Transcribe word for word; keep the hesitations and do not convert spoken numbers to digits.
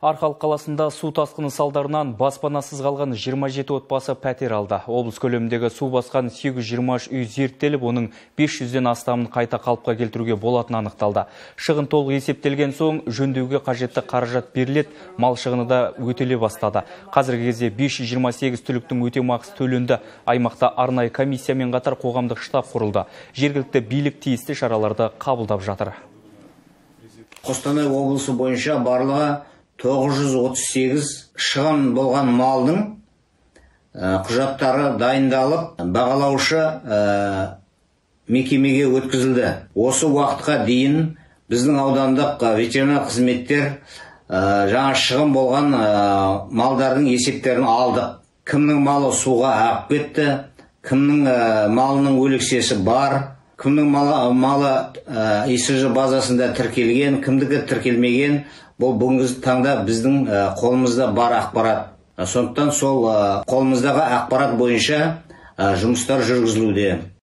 Арқалық қаласында су тасқыны салдарынан баспанасыз қалған жиырма жеті отбасы пәтер алды. Облыс көлеміндегі су басқан сегіз жүз жиырма үш үй зерттеліп, оның бес жүзден астамын қайта қалыпқа келтіруге болатыны анықталды. Шығын толық есептелген соң жөндеуге қажетті қаражат берілет, мал шығыны да өтеле бастады. Қазіргі кезде бес жүз жиырма сегіз түліктің өтемақысы төленді. Аймақта арнайы комиссиямен қатар қоғамдық штаб құрылды. Жергілікті билік тиісті шараларды қабылдап жатыр. Қостанай облысы бойынша барлығы тоғыз жүз отыз сегіз шығын болған малдың құжаттары дайындалып, бағалаушы мекемеге өткізілді. Осы уақытқа дейін біздің аудандық ветеринар қызметтер жаңа шығын болған малдардың есептерін алдық. Кімнің малы суға ағып кетті, кімнің малының өлексесі бар, кімнің малы, малы и эс жэ базасында тіркелген, кімдікі тіркелмеген, бұл бүгінгі таңда біздің қолымызда бар ақпарат. Сондықтан сол қолымыздағы ақпарат бойынша жұмыстар жүргізілуде.